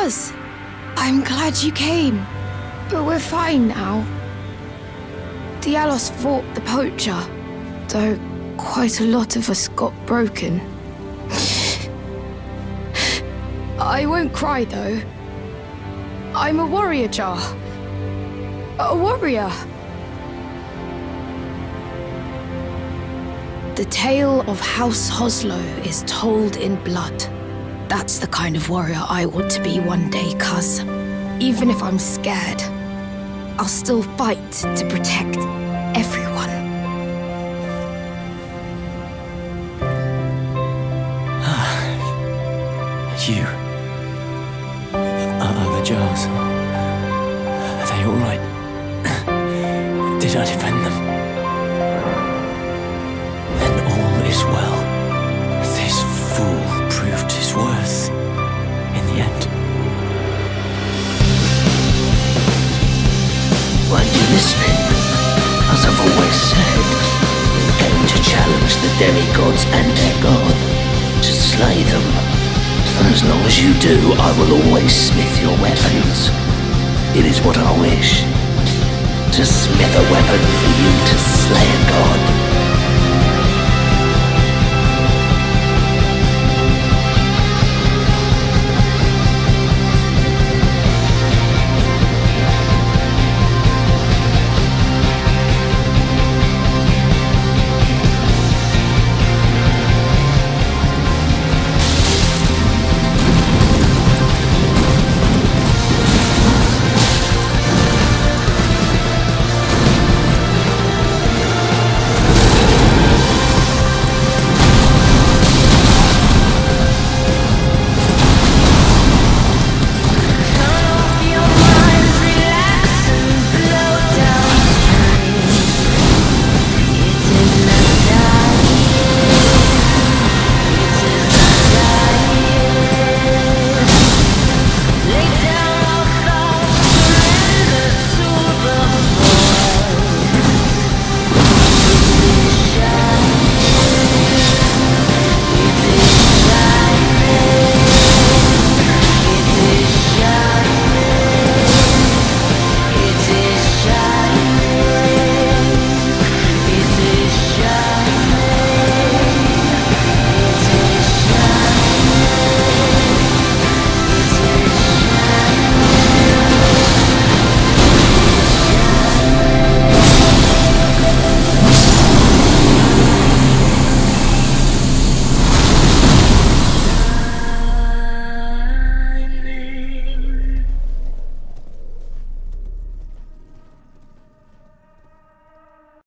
Kuz! I'm glad you came. But we're fine now. Dialos fought the poacher, though quite a lot of us got broken. I won't cry, though. I'm a warrior, Jar. A warrior. The tale of House Hoslow is told in blood. That's the kind of warrior I want to be one day, Kuz. Even if I'm scared, I'll still fight to protect everyone. You. The jars. Are they all right? Did I defend them? Then all is well. This fool proved his worth in the end. Weren't you listening? As I've always said, we came to challenge the demigods and their god, to slay them. And as long as you do, I will always smith your weapons. It is what I wish. To smith a weapon for you to slay a god.